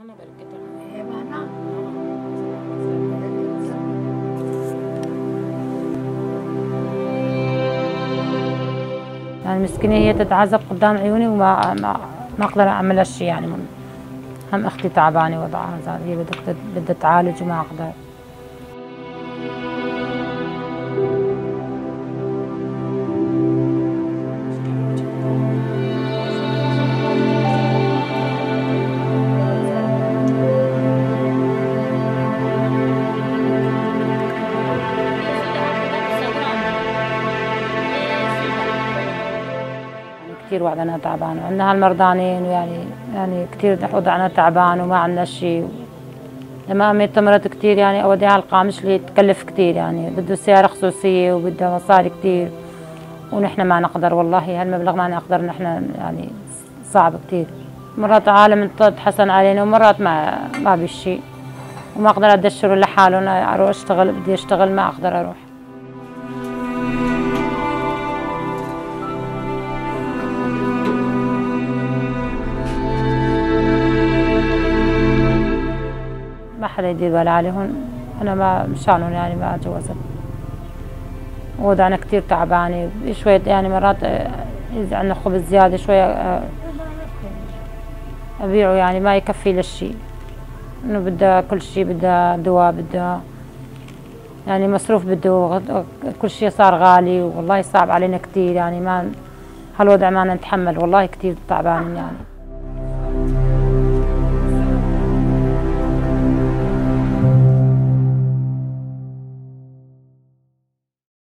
يعني مسكينة هي تتعذب قدام عيوني ما أقدر أعمل لها شيء يعني. هم أختي تعبانة وضعها هي بدها تعالج وما أقدر. كثير وضعنا تعبان وعندنا هالمرضانين يعني كثير وضعنا تعبان وما عندنا شيء. لما أمي تمرض كثير يعني أوديها على القامش اللي تكلف كثير يعني بده سيارة خصوصية وبده مصاري كثير ونحن ما نقدر والله هالمبلغ ما نقدر نحن يعني صعب كثير. مرات عالم تحسن علينا ومرات ما بشي وما أقدر أدشره لحاله أروح أشتغل بدي أشتغل ما أقدر أروح. ما حدا يدير بال عليهم. أنا ما مشانهم يعني ما جوزت. وضعنا كثير تعبانة شوية يعني مرات إذا عندنا خبز زيادة شوية أبيعه يعني ما يكفي للشيء. إنه بدها كل شيء بدها دواء بدها يعني مصروف بده كل شيء صار غالي والله صعب علينا كثير يعني ما هالوضع ما نتحمل والله كثير تعبانين يعني.